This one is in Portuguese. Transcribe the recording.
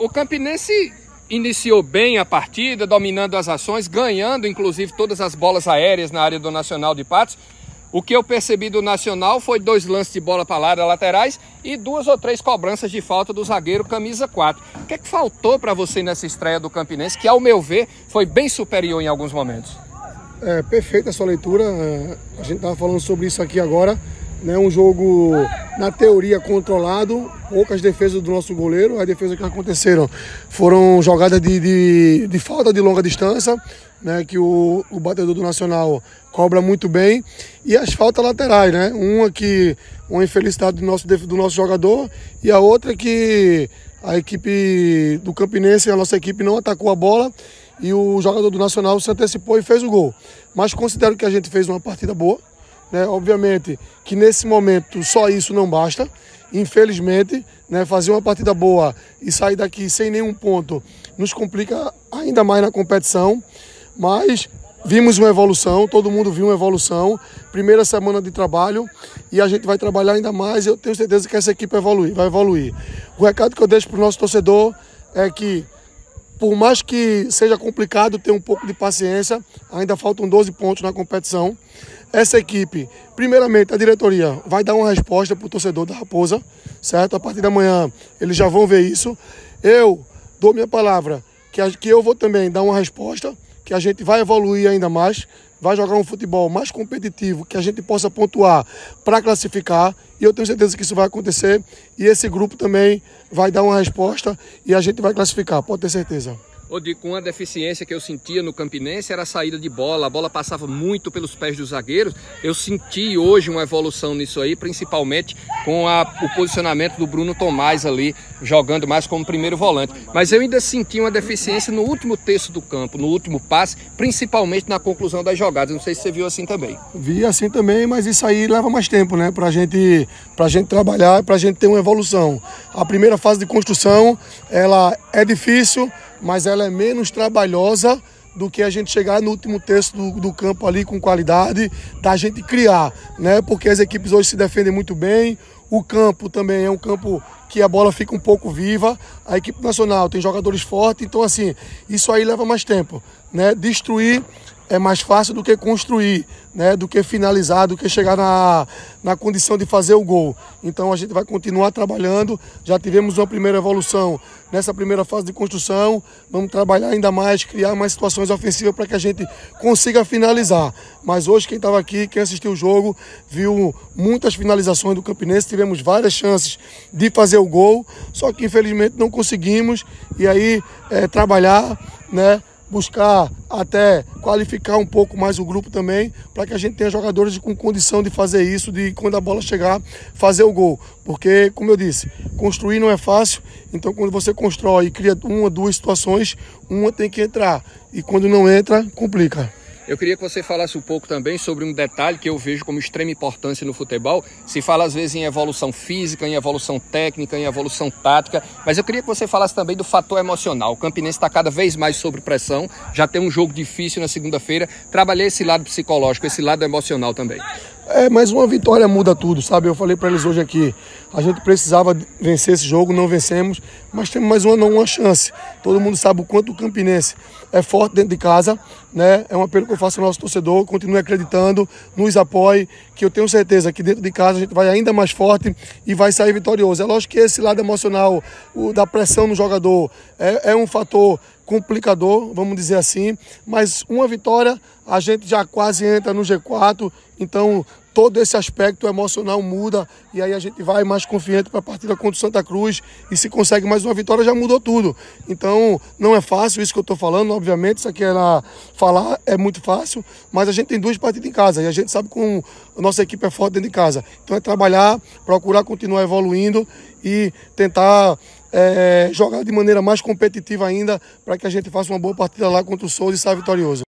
O Campinense iniciou bem a partida, dominando as ações, ganhando inclusive todas as bolas aéreas na área do Nacional de Patos. O que eu percebi do Nacional foi 2 lances de bola para a área laterais e 2 ou 3 cobranças de falta do zagueiro camisa 4. O que é que faltou para você nessa estreia do Campinense, que ao meu ver foi bem superior em alguns momentos? Perfeita a sua leitura, a gente estava falando sobre isso aqui agora, né? Um jogo na teoria controlado, poucas defesas do nosso goleiro. As defesas que aconteceram foram jogadas de falta de longa distância, né? Que o batedor do Nacional cobra muito bem, e as faltas laterais, né? Uma infelicidade do nosso jogador, e a outra que a equipe do Campinense, a nossa equipe, não atacou a bola e o jogador do Nacional se antecipou e fez o gol. Mas considero que a gente fez uma partida boa, né? Obviamente que nesse momento só isso não basta, infelizmente, né? Fazer uma partida boa e sair daqui sem nenhum ponto nos complica ainda mais na competição, mas vimos uma evolução, todo mundo viu uma evolução, primeira semana de trabalho, e a gente vai trabalhar ainda mais, e eu tenho certeza que essa equipe vai evoluir. O recado que eu deixo para o nosso torcedor é que, por mais que seja complicado ter um pouco de paciência, ainda faltam 12 pontos na competição. Essa equipe, primeiramente a diretoria vai dar uma resposta para o torcedor da Raposa, certo? A partir da manhã eles já vão ver isso. Eu dou minha palavra que eu vou também dar uma resposta, que a gente vai evoluir ainda mais, vai jogar um futebol mais competitivo, que a gente possa pontuar para classificar, e eu tenho certeza que isso vai acontecer, e esse grupo também vai dar uma resposta e a gente vai classificar, pode ter certeza. Com uma deficiência que eu sentia no Campinense era a saída de bola, a bola passava muito pelos pés dos zagueiros. Eu senti hoje uma evolução nisso aí, principalmente com o posicionamento do Bruno Tomás ali, jogando mais como primeiro volante. Mas eu ainda senti uma deficiência no último terço do campo, no último passe, principalmente na conclusão das jogadas. Não sei se você viu assim também. Vi assim também, mas isso aí leva mais tempo, né? Pra gente trabalhar, pra gente ter uma evolução. A primeira fase de construção, ela é difícil, mas ela é menos trabalhosa do que a gente chegar no último terço do campo ali com qualidade, da gente criar, né? Porque as equipes hoje se defendem muito bem, o campo também é um campo que a bola fica um pouco viva, a equipe nacional tem jogadores fortes, então assim, isso aí leva mais tempo, né? Destruir é mais fácil do que construir, né? Do que finalizar, do que chegar na condição de fazer o gol. Então a gente vai continuar trabalhando, já tivemos uma primeira evolução nessa primeira fase de construção, vamos trabalhar ainda mais, criar mais situações ofensivas para que a gente consiga finalizar. Mas hoje quem estava aqui, quem assistiu o jogo, viu muitas finalizações do Campinense, tivemos várias chances de fazer o gol, só que infelizmente não conseguimos, e aí trabalhar, né? Buscar até qualificar um pouco mais o grupo também, para que a gente tenha jogadores com condição de fazer isso, de quando a bola chegar, fazer o gol. Porque, como eu disse, construir não é fácil, então quando você constrói e cria uma, 2 situações, uma tem que entrar, e quando não entra, complica. Eu queria que você falasse um pouco também sobre um detalhe que eu vejo como extrema importância no futebol. Se fala às vezes em evolução física, em evolução técnica, em evolução tática, mas eu queria que você falasse também do fator emocional. O Campinense está cada vez mais sob pressão, já tem um jogo difícil na segunda-feira. Trabalhei esse lado psicológico, esse lado emocional também. Mas uma vitória muda tudo, sabe? Eu falei para eles hoje aqui, a gente precisava vencer esse jogo, não vencemos, mas temos mais uma chance. Todo mundo sabe o quanto o Campinense é forte dentro de casa, né? É um apelo que eu faço ao nosso torcedor, continue acreditando, nos apoie, que eu tenho certeza que dentro de casa a gente vai ainda mais forte e vai sair vitorioso. É lógico que esse lado emocional, da pressão no jogador, é um fator complicador, vamos dizer assim, mas uma vitória a gente já quase entra no G4, então todo esse aspecto emocional muda, e aí a gente vai mais confiante para a partida contra o Santa Cruz, e se consegue mais uma vitória já mudou tudo. Então não é fácil isso que eu estou falando, obviamente isso aqui falar é muito fácil, mas a gente tem 2 partidas em casa, e a gente sabe que a nossa equipe é forte dentro de casa, então é trabalhar, procurar continuar evoluindo e tentar jogar de maneira mais competitiva ainda, para que a gente faça uma boa partida lá contra o Souza e saia vitorioso.